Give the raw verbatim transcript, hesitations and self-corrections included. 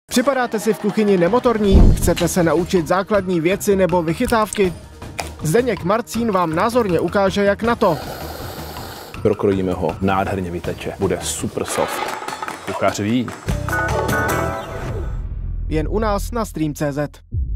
Připadáte si v kuchyni nemotorní? Chcete se naučit základní věci nebo vychytávky? Zdeněk Marcín vám názorně ukáže, jak na to. Prokrojíme ho, nádherně vyteče, bude super soft. Kuchař ví. Jen u nás na Stream tečka cé zet.